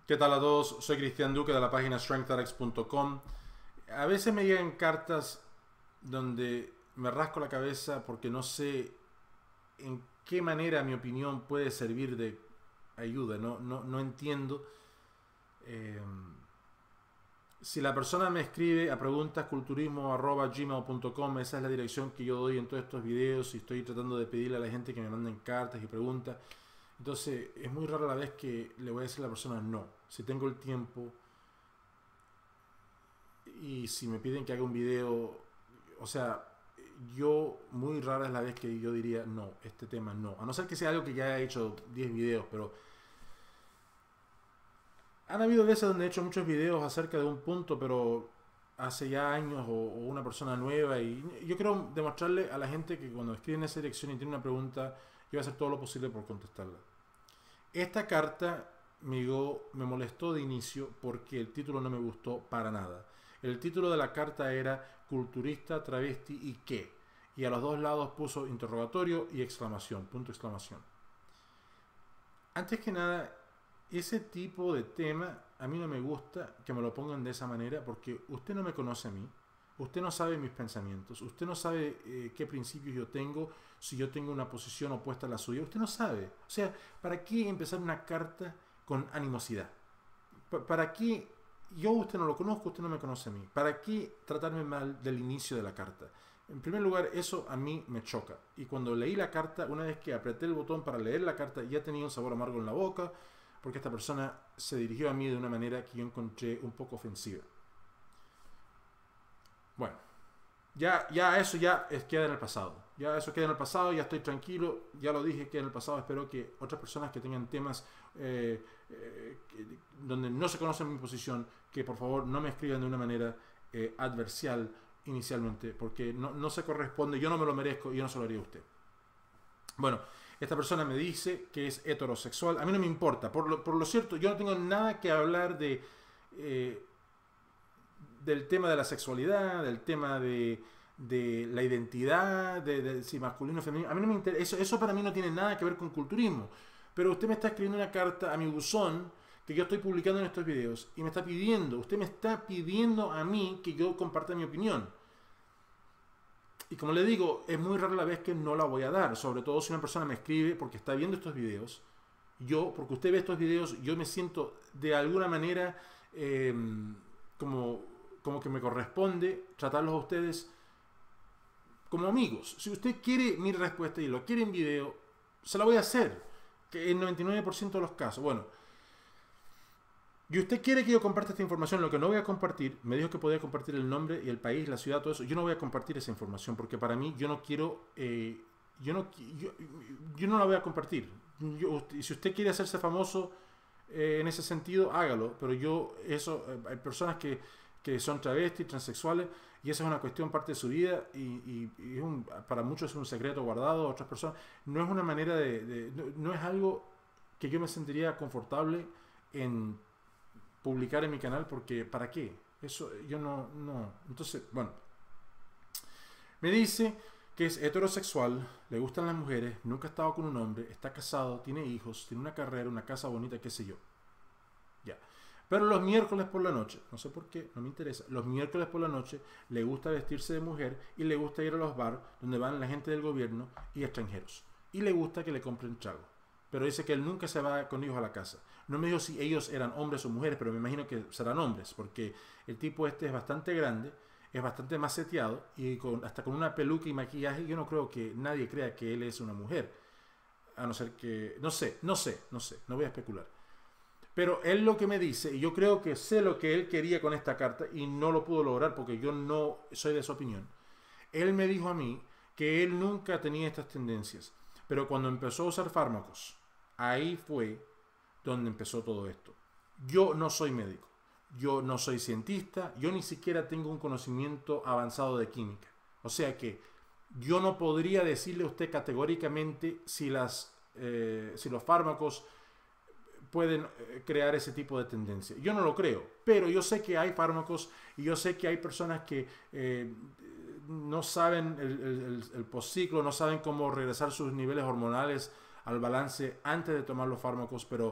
¿Qué tal a todos? Soy Cristian Duque de la página strengthrx.com. A veces me llegan cartas donde me rasco la cabeza porque no sé en qué manera mi opinión puede servir de ayuda. No entiendo. Eh, si la persona me escribe a preguntasculturismo@gmail.com, esa es la dirección que yo doy en todos estos videos y estoy tratando de pedirle a la gente que me manden cartas y preguntas. Entonces es muy rara la vez que le voy a decir a la persona no. Si tengo el tiempo y si me piden que haga un video, o sea, yo muy rara es la vez que yo diría no, este tema no. A no ser que sea algo que ya he hecho 10 videos, pero han habido veces donde he hecho muchos videos acerca de un punto, pero hace ya años o una persona nueva, y yo quiero demostrarle a la gente que cuando escriben esa dirección y tienen una pregunta, yo voy a hacer todo lo posible por contestarla. Esta carta me molestó de inicio porque el título no me gustó para nada. El título de la carta era culturista, travesti y qué. Y a los dos lados puso interrogatorio y exclamación, punto exclamación. Antes que nada, ese tipo de tema a mí no me gusta que me lo pongan de esa manera porque usted no me conoce a mí. Usted no sabe mis pensamientos, usted no sabe qué principios yo tengo, si yo tengo una posición opuesta a la suya, usted no sabe. O sea, ¿para qué empezar una carta con animosidad? ¿Para qué? Yo usted no lo conozco, usted no me conoce a mí. ¿Para qué tratarme mal del inicio de la carta? En primer lugar, eso a mí me choca. Y cuando leí la carta, una vez que apreté el botón para leer la carta, ya tenía un sabor amargo en la boca, porque esta persona se dirigió a mí de una manera que yo encontré un poco ofensiva. Bueno, ya eso queda en el pasado. Ya eso queda en el pasado, ya estoy tranquilo, ya lo dije, queda en el pasado. Espero que otras personas que tengan temas donde no se conoce mi posición, que por favor no me escriban de una manera adversarial inicialmente, porque no se corresponde, yo no me lo merezco y yo no se lo haría a usted. Bueno, esta persona me dice que es heterosexual. A mí no me importa. Por lo cierto, yo no tengo nada que hablar del tema de la sexualidad, del tema de la identidad, de si masculino o femenino. A mí no me interesa. Eso para mí no tiene nada que ver con culturismo. Pero usted me está escribiendo una carta a mi buzón que yo estoy publicando en estos videos y usted me está pidiendo a mí que yo comparta mi opinión. Y como le digo, es muy rara la vez que no la voy a dar, sobre todo si una persona me escribe porque está viendo estos videos. Porque usted ve estos videos, yo me siento de alguna manera como que me corresponde tratarlos a ustedes como amigos. Si usted quiere mi respuesta y lo quiere en video, se la voy a hacer, que en 99% de los casos. Bueno, y usted quiere que yo comparta esta información, lo que no voy a compartir, me dijo que podía compartir el nombre y el país, la ciudad, todo eso. Yo no voy a compartir esa información porque para mí yo no quiero, yo no la voy a compartir. Si usted quiere hacerse famoso en ese sentido, hágalo. Pero hay personas que son travestis, transexuales, y esa es una cuestión parte de su vida y para muchos es un secreto guardado, otras personas. No es una manera no es algo que yo me sentiría confortable en publicar en mi canal, porque ¿para qué? Eso yo no. Entonces, bueno, me dice que es heterosexual, le gustan las mujeres, nunca ha estado con un hombre, está casado, tiene hijos, tiene una carrera, una casa bonita, qué sé yo. Ya. Pero los miércoles por la noche, no sé por qué, no me interesa, los miércoles por la noche le gusta vestirse de mujer y le gusta ir a los bares donde van la gente del gobierno y extranjeros. Y le gusta que le compren trago. Pero dice que él nunca se va con ellos a la casa. No me dijo si ellos eran hombres o mujeres, pero me imagino que serán hombres, porque el tipo este es bastante grande, es bastante maceteado y hasta con una peluca y maquillaje. Yo no creo que nadie crea que él es una mujer, a no ser que, no sé, no voy a especular. Pero él lo que me dice, y yo creo que sé lo que él quería con esta carta y no lo pudo lograr porque yo no soy de su opinión. Él me dijo a mí que él nunca tenía estas tendencias, pero cuando empezó a usar fármacos, ahí fue donde empezó todo esto. Yo no soy médico, yo no soy cientista, yo ni siquiera tengo un conocimiento avanzado de química. O sea que yo no podría decirle a usted categóricamente si los fármacos pueden crear ese tipo de tendencia. Yo no lo creo, pero yo sé que hay fármacos y yo sé que hay personas que no saben el postciclo, no saben cómo regresar sus niveles hormonales al balance antes de tomar los fármacos, pero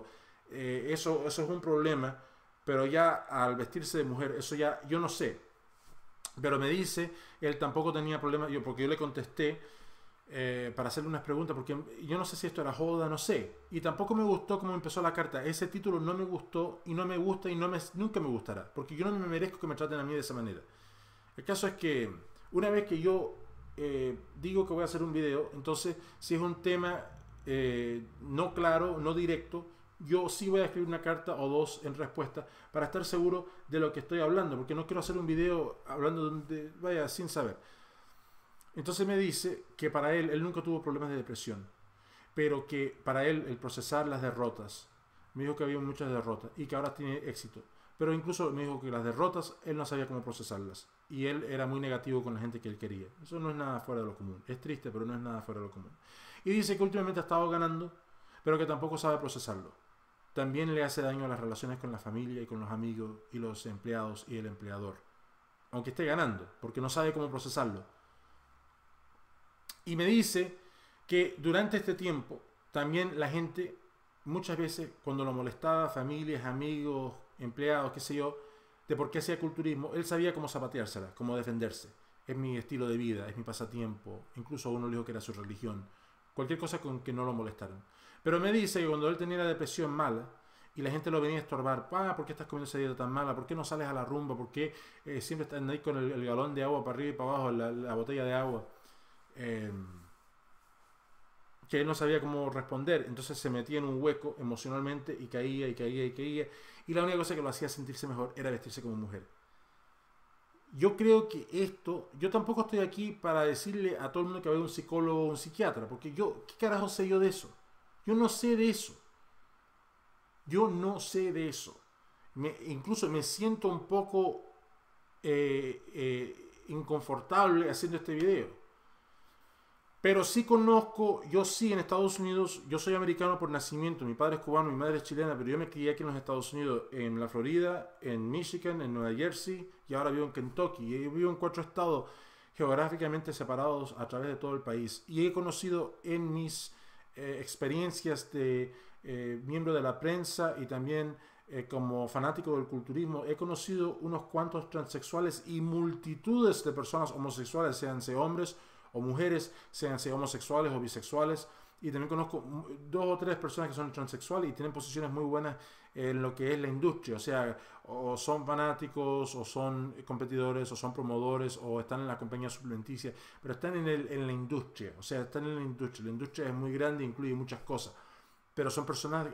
eso es un problema, pero ya al vestirse de mujer, eso ya, yo no sé. Pero me dice, él tampoco tenía problema, porque yo le contesté para hacerle unas preguntas, porque yo no sé si esto era joda, no sé. Y tampoco me gustó cómo empezó la carta. Ese título no me gustó y no me gusta y nunca me gustará, porque yo no me merezco que me traten a mí de esa manera. El caso es que una vez que yo digo que voy a hacer un video, entonces si es un tema no claro, no directo, yo sí voy a escribir una carta o dos en respuesta para estar seguro de lo que estoy hablando, porque no quiero hacer un video hablando vaya, sin saber. Entonces me dice que para él nunca tuvo problemas de depresión, pero que para él el procesar las derrotas, me dijo que había muchas derrotas y que ahora tiene éxito, pero incluso me dijo que las derrotas él no sabía cómo procesarlas y él era muy negativo con la gente que él quería. Eso no es nada fuera de lo común, es triste, pero no es nada fuera de lo común. Y dice que últimamente ha estado ganando, pero que tampoco sabe procesarlo. También le hace daño a las relaciones con la familia y con los amigos y los empleados y el empleador, aunque esté ganando, porque no sabe cómo procesarlo. Y me dice que durante este tiempo también la gente muchas veces cuando lo molestaba, familias, amigos, empleados, qué sé yo, de por qué hacía culturismo, él sabía cómo zapateársela, cómo defenderse. Es mi estilo de vida, es mi pasatiempo. Incluso uno le dijo que era su religión. Cualquier cosa con que no lo molestaran. Pero me dice que cuando él tenía la depresión mala y la gente lo venía a estorbar, ¿por qué estás comiendo esa dieta tan mala? ¿Por qué no sales a la rumba? ¿Por qué siempre estás ahí con el galón de agua para arriba y para abajo, la botella de agua? Que él no sabía cómo responder, entonces se metía en un hueco emocionalmente y caía y caía y caía, y la única cosa que lo hacía sentirse mejor era vestirse como mujer. Yo creo que yo tampoco estoy aquí para decirle a todo el mundo que vaya a un psicólogo o un psiquiatra, porque ¿qué carajo sé yo de eso? Yo no sé de eso. Yo no sé de eso. Incluso me siento un poco inconfortable haciendo este video. Pero sí conozco, yo sí en Estados Unidos, yo soy americano por nacimiento, mi padre es cubano, mi madre es chilena, pero yo me crié aquí en los Estados Unidos, en la Florida, en Michigan, en Nueva Jersey y ahora vivo en Kentucky. Y yo vivo en 4 estados geográficamente separados a través de todo el país. Y he conocido en mis experiencias de miembro de la prensa y también como fanático del culturismo, he conocido unos cuantos transexuales y multitudes de personas homosexuales, sean hombres o mujeres, sean homosexuales o bisexuales, y también conozco 2 o 3 personas que son transexuales y tienen posiciones muy buenas en lo que es la industria, o sea, o son fanáticos, o son competidores, o son promotores, o están en la compañía suplementicia, pero están en la industria, o sea, están en la industria es muy grande, incluye muchas cosas, pero son personas,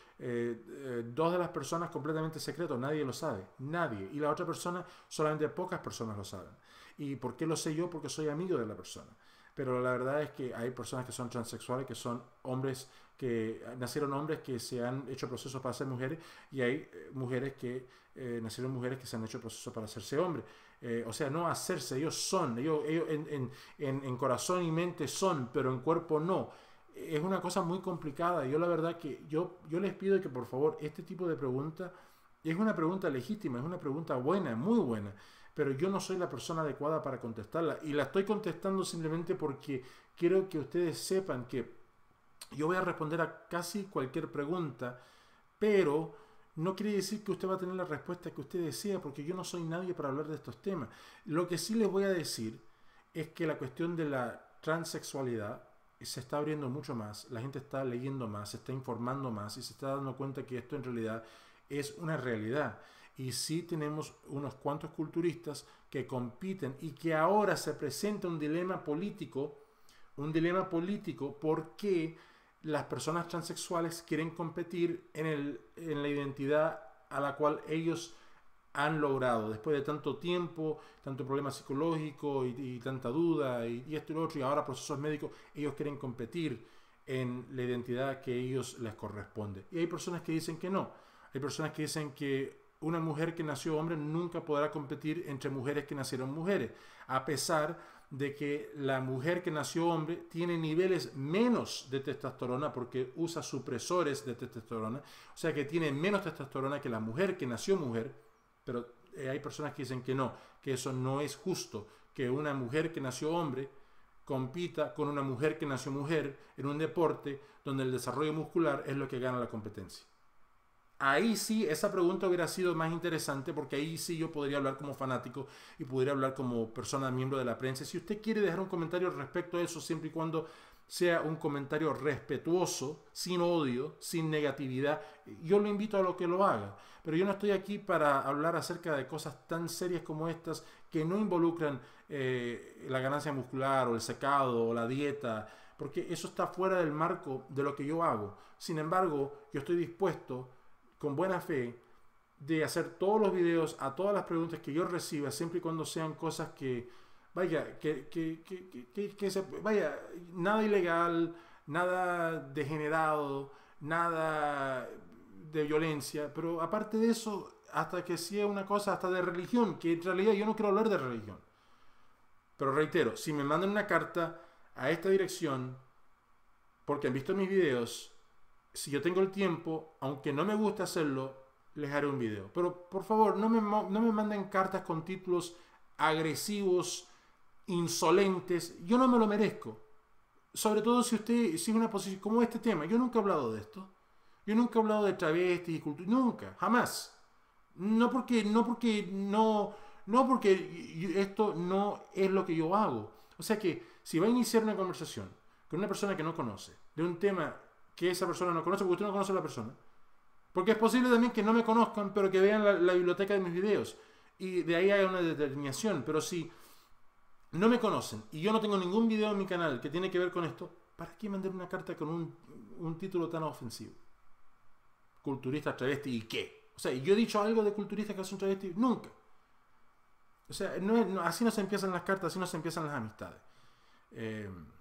2 de las personas completamente secretos, nadie lo sabe, nadie, y la otra persona, solamente pocas personas lo saben. ¿Y por qué lo sé yo? Porque soy amigo de la persona. Pero la verdad es que hay personas que son transexuales, que son hombres, que nacieron hombres que se han hecho procesos para ser mujeres, y hay mujeres que nacieron mujeres que se han hecho procesos para hacerse hombres. O sea, no hacerse, ellos son, ellos en corazón y mente son, pero en cuerpo no. Es una cosa muy complicada. Yo la verdad que yo les pido que por favor este tipo de pregunta es una pregunta legítima, es una pregunta buena, muy buena, pero yo no soy la persona adecuada para contestarla y la estoy contestando simplemente porque quiero que ustedes sepan que yo voy a responder a casi cualquier pregunta, pero no quiere decir que usted va a tener la respuesta que usted desea, porque yo no soy nadie para hablar de estos temas. Lo que sí les voy a decir es que la cuestión de la transexualidad se está abriendo mucho más, la gente está leyendo más, se está informando más y se está dando cuenta que esto en realidad es una realidad. Y sí tenemos unos cuantos culturistas que compiten y que ahora se presenta un dilema político porque las personas transexuales quieren competir en la identidad a la cual ellos han logrado después de tanto tiempo, tanto problema psicológico y tanta duda y esto y lo otro, y ahora procesos médicos, ellos quieren competir en la identidad que a ellos les corresponde. Y hay personas que dicen que no, hay personas que dicen que una mujer que nació hombre nunca podrá competir entre mujeres que nacieron mujeres, a pesar de que la mujer que nació hombre tiene niveles menos de testosterona porque usa supresores de testosterona, o sea que tiene menos testosterona que la mujer que nació mujer, pero hay personas que dicen que no, que eso no es justo, que una mujer que nació hombre compita con una mujer que nació mujer en un deporte donde el desarrollo muscular es lo que gana la competencia. ahí sí, esa pregunta hubiera sido más interesante porque ahí sí yo podría hablar como fanático y podría hablar como persona miembro de la prensa. Si usted quiere dejar un comentario respecto a eso, siempre y cuando sea un comentario respetuoso, sin odio, sin negatividad, yo lo invito a lo que lo haga. Pero yo no estoy aquí para hablar acerca de cosas tan serias como estas que no involucran la ganancia muscular o el secado o la dieta, porque eso está fuera del marco de lo que yo hago. Sin embargo, yo estoy dispuesto, con buena fe, de hacer todos los videos a todas las preguntas que yo reciba, siempre y cuando sean cosas que, vaya, vaya, nada ilegal, nada degenerado, nada de violencia, pero aparte de eso, hasta que sea una cosa hasta de religión, que en realidad yo no quiero hablar de religión. Pero reitero, si me mandan una carta a esta dirección, porque han visto mis videos, si yo tengo el tiempo, aunque no me guste hacerlo, les haré un video. Pero por favor, no me manden cartas con títulos agresivos, insolentes. Yo no me lo merezco. Sobre todo si usted sigue una posición como este tema. Yo nunca he hablado de esto. Yo nunca he hablado de travestis y cultura. Nunca, jamás. No porque esto no es lo que yo hago. O sea que si va a iniciar una conversación con una persona que no conoce, de un tema que esa persona no conoce, porque usted no conoce a la persona, porque es posible también que no me conozcan, pero que vean la biblioteca de mis videos, y de ahí hay una determinación. Pero si no me conocen y yo no tengo ningún video en mi canal que tiene que ver con esto, ¿para qué mandar una carta con un título tan ofensivo? Culturista, travesti, ¿y qué? O sea, ¿yo he dicho algo de culturistas que son travestis? Nunca. O sea, así no se empiezan las cartas, así no se empiezan las amistades.